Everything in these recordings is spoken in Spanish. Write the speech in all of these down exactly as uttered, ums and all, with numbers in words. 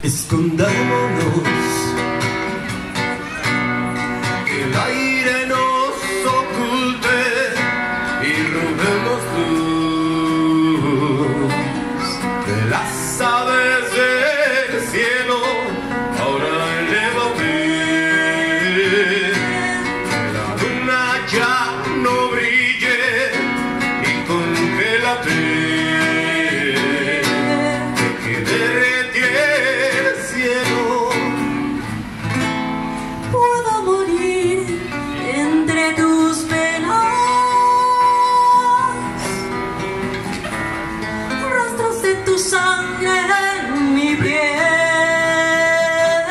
Escondámonos, que el aire nos oculte y robemos luz de las aves del cielo. Ahora elévate, que la luna ya no brille y congélate. Sangre en mi piel.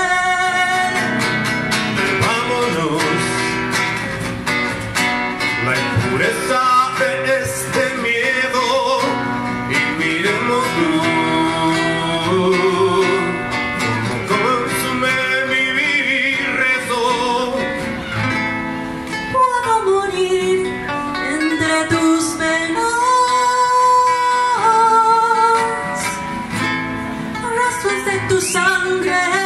Vámonos, la impureza de este miedo, y miremos luz, como consume mi rezo. Puedo morir entre tus venas. Tu sangre